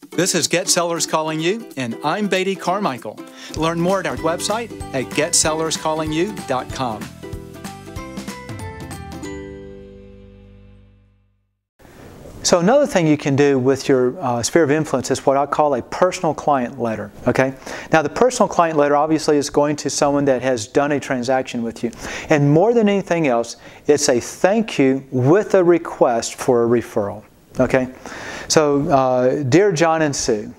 This is Get Sellers Calling You, and I'm Beatty Carmichael. Learn more at our website at getsellerscallingyou.com. So another thing you can do with your sphere of influence is what I call a personal client letter. Okay. Now the personal client letter obviously is going to someone that has done a transaction with you, and more than anything else, it's a thank you with a request for a referral. Okay. So dear John and Sue,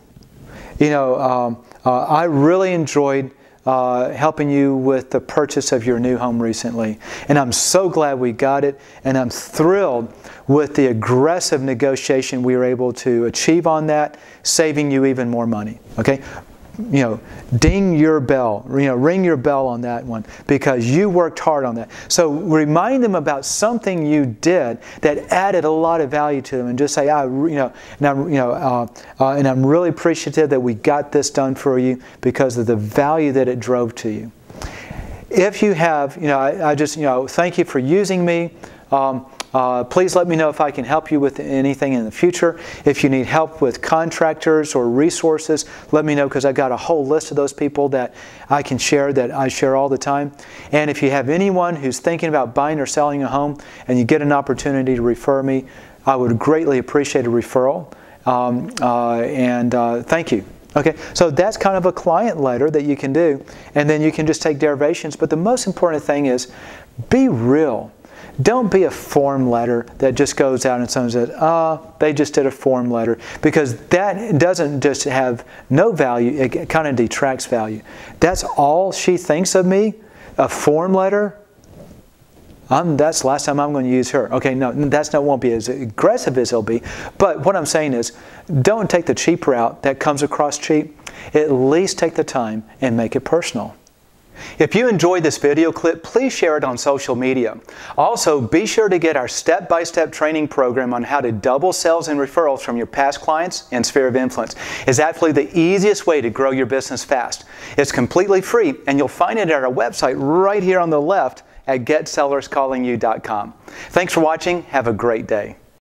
I really enjoyed helping you with the purchase of your new home recently, and I'm so glad we got it, and I'm thrilled with the aggressive negotiation we were able to achieve on that, saving you even more money. Okay, ding your bell, ring your bell on that one, because you worked hard on that. So remind them about something you did that added a lot of value to them, and just say, and I'm really appreciative that we got this done for you because of the value that it drove to you. If you have, I just, thank you for using me. Please let me know if I can help you with anything in the future. If you need help with contractors or resources, let me know, because I've got a whole list of those people that I can share, that I share all the time. And if you have anyone who's thinking about buying or selling a home and you get an opportunity to refer me, I would greatly appreciate a referral. Thank you. Okay, so that's kind of a client letter that you can do, and then you can just take derivations. But the most important thing is be real. Don't be a form letter that just goes out and someone says, they just did a form letter, because that doesn't just have no value, it kind of detracts value. That's all she thinks of me? A form letter? That's the last time I'm going to use her. Okay, no, won't be as aggressive as it'll be. But what I'm saying is, don't take the cheap route that comes across cheap. At least take the time and make it personal. If you enjoyed this video clip, please share it on social media. Also, be sure to get our step-by-step training program on how to double sales and referrals from your past clients and sphere of influence. It's absolutely the easiest way to grow your business fast. It's completely free, and you'll find it at our website right here on the left at getsellerscallingyou.com. Thanks for watching. Have a great day.